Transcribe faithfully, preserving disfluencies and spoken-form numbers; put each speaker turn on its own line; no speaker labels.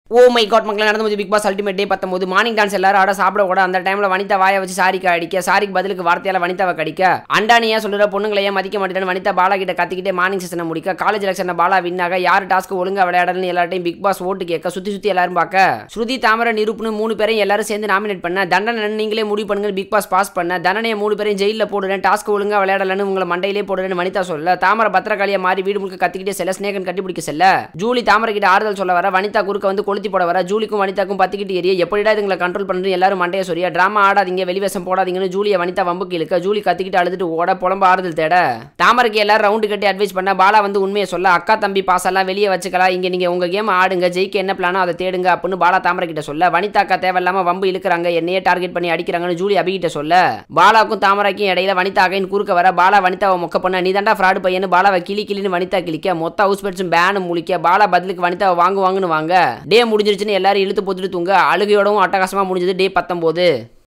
Oh my God மக்களே, நடந்து big pass ultimate டே பத்தொன்பது மார்னிங் டான்ஸ் எல்லாரும் ஆட சாப்பிட கூட அந்த டைம்ல வனிதா வாயை வச்சு சாரிக்கு அடிக்க, சாரிக்கு பதிலுக்கு வார்த்தையால வனிதாவை கடிக்க, அண்டானியா சொல்ற பொண்ணுங்களையே மதிக்க மாட்டேன்னு வனிதா பாலா கிட்ட கத்திக்கிட்டே மார்னிங் செஷனை முடிக்க, காலேஜ் எலெக்ஷன் பாலா வின்னாக, யார் டாஸ்க் ஒழுங்கா விளையாடலன்னு எல்லாத்தையும் பிக் பாஸ் ஓட்டு கேட்க, சுத்தி சுத்தி எல்லாரும் பார்க்க, ஸ்ருதி தாமரை நிரூப்னு மூணு பேரையும் எல்லாரும் சேர்ந்து நாமினேட் பண்ண, தண்டனை நீங்களே முடிவு பண்ணுங்க பிக் பாஸ் பாஸ் பண்ண, தண்டனையை மூணு பேரையும் ஜெயில போடுறேன், டாஸ்க் ஒழுங்கா விளையாடலன்னு உங்களை மண்டையிலே போடுறேன்னு வனிதா சொல்ல, தாமரை பத்திரகாளியா மாறி வீடு முழுக்க கத்திக்கிட்டே செல்ல, ஸ்னேகன் கட்டிப்பிடிக்க செல்ல, ஜூலி தாமரை கிட்ட ஆறுதல் சொல்ல வர, வனிதா குறுக்க வந்து கொளுத்தி போட வர, ஜூலிக்கும் வனிதாக்கும் பத்திக்கிட்டு ஏறிய, எப்படிடா இதுங்களை கண்ட்ரோல் பண்றது எல்லாரும் மண்டைய சொரியா, டிராமா ஆடாதீங்க வெளிவேஷம் போடாதீங்கன்னு ஜூலியை வனிதா வம்புக்கு இழுக்க, ஜூலி கத்திக்கிட்டு அழுதுட்டு ஓட புலம்ப ஆறுதல் தேட, தாமரைக்கு எல்லாரும் ரவுண்டு கட்டி அட்வைஸ் பண்ண, பாலா வந்து உண்மையை சொல்ல, அக்கா தம்பி பாசெல்லாம் வெளியே வச்சுக்கலாம், இங்க நீங்க உங்க கேம் ஆடுங்க, ஜெயிக்க என்ன பிளானோ அதை தேடுங்க அப்படின்னு பாலா தாமரை கிட்ட சொல்ல, வனிதா அக்கா தேவையில்லாம வம்பு இழுக்கிறாங்க, என்னையே டார்கெட் பண்ணி அடிக்கிறாங்கன்னு ஜூலி அபிகிட்ட சொல்ல, பாலாவுக்கும் தாமரைக்கும் இடையில வனிதா அகைன் குறுக்க வர, பாலா வனிதாவை மொக்க பண்ண, நீ தாண்டா ஃப்ராடு பையனு பாலாவை கிளி கிளின்னு வனிதா கிளிக்க, மொத்த ஹவுஸ் பெட்ஸும் பேனு முழிக்க, பாலா பதிலுக்கு வனிதாவை வாங்குவாங்கன்னு வாங்க, டே முடிஞ்சிருச்சுன்னு எல்லாரும் இழுத்து போட்டுட்டு தூங்க, அழுகையோடவும் அட்டகாசமா முடிஞ்சது டே பத்தொன்பது.